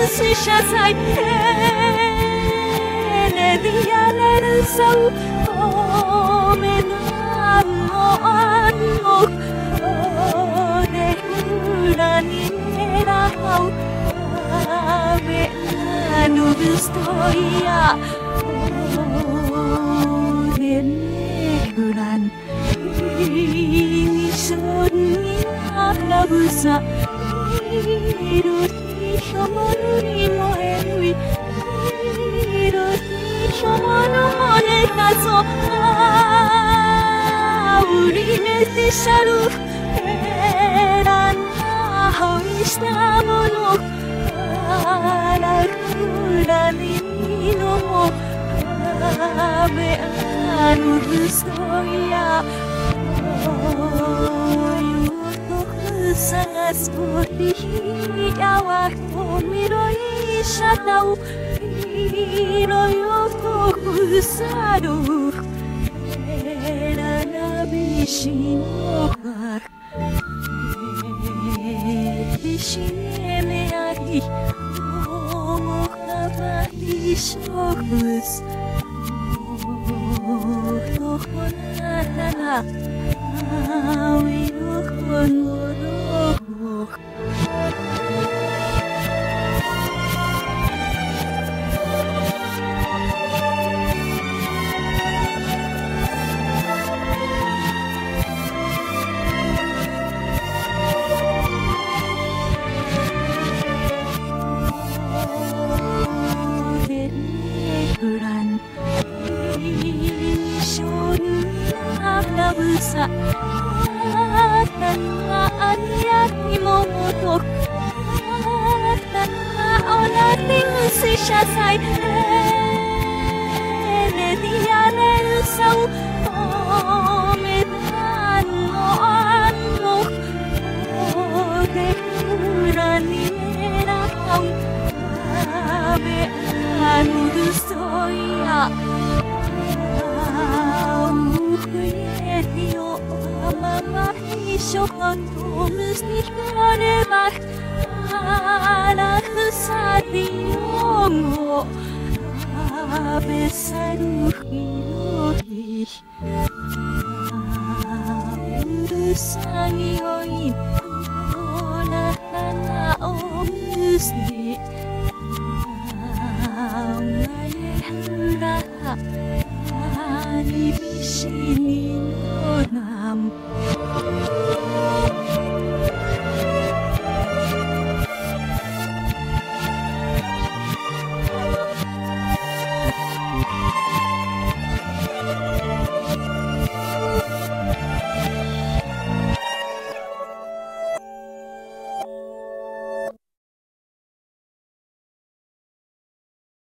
siya sa'y Diyaler sau Omenam mo anok Odehulani merahau Ame anu gustoya Odenegulan Inisun na busa Iroti shomoruri mo henui Iroti shomoro hone kaso Urinete sharu Eran ahoi shita mono Arakurani no mo Ame anu gustoya Sangat putih awak miroi shatau Iroi toku saru Era nabishinokak Bishime aki Omokabati shokus Tokonatana Awinokon Sa tangaan yati mo motok Tangaonating siya sa'y Diyaler sau Omedan mo anok Odehulani merahau Ame anu gustoya Shokon tumus nicht gerade macht Alach sadiongo Besaruch giloch Urusangi oin Ola hana omusni Ngaye huraha Ani bishini nonam